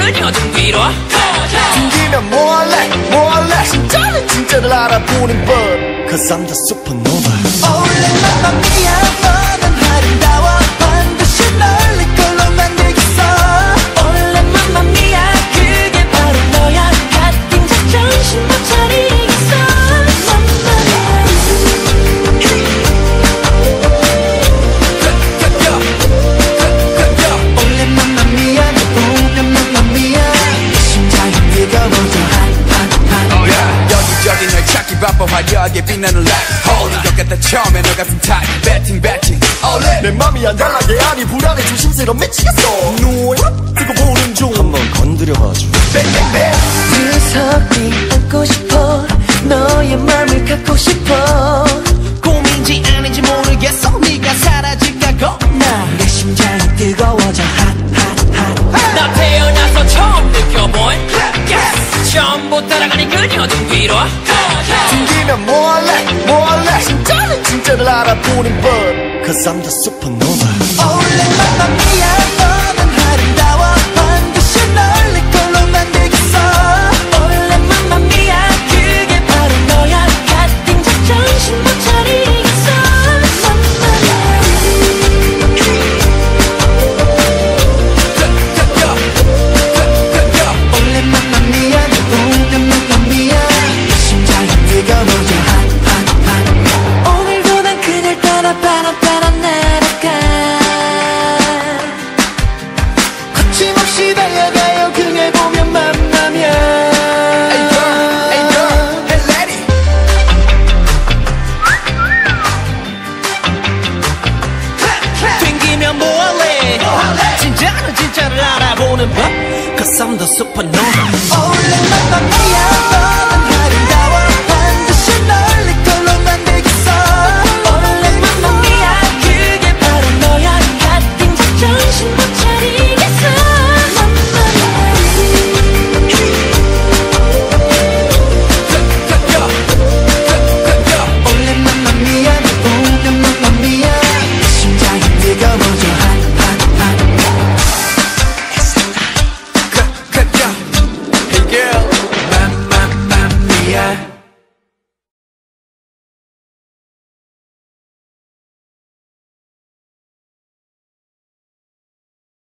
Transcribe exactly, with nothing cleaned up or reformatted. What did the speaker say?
그녀 등 위로 튕기면 뭐할래 뭐할래 진짜는 진짜를 알아보는 법 Cause I'm the supernova 원래 맘마미야 너는 아름다워 반드시 널 내 걸로 만들겠어 원래 맘마미야 그게 바로 너야 같은 작정신 못 차리겠어 원래 맘마미야 너 보면 맘마미야 심장이 뜨거워져 oh yeah. 여기저기 널 찾기 바빠 화려하게 빛나는 light Holding 것 같다 처음에 너 같은 타입 Betting betting oh, 내 맘이 안달나게 아니 불안해 조심스러워 미치겠어 눈 뜨고 보는 중 한번 건드려봐줘 뱅뱅뱅 구석이 안고 싶어 너의 맘을 갖고 싶어 고민지 아닌지 모르겠어 네가 사라질까 겁나 내 심장이 뜨거워져 핫핫핫 나 태어나서 처음 느껴본 yes. 처음부터 따라가니 그녀 등 위로 튕기면 뭐할래 뭐할래 진짜는 진짜를 알아보는 법 Cause I'm the supernova 원래 맘마미야 너는 아름다워 반드시 널 내 걸로 만들겠어 원래 맘마미야 그게 바로 너야 같은 작정신 못 차리겠어 원래 맘마미야 너 보면 맘마미야 심장이 뜨거워져 핫핫핫 오늘도 난 그댈 따라 바람 따라 날아가 거침없이 달려가요 그녀 보면 맘마미야 Hey girl, hey girl, hey lady 튕기면 뭐할래 진짜는 진짜를 알아보는 법 Cause I'm the supernova 원래 맘마미야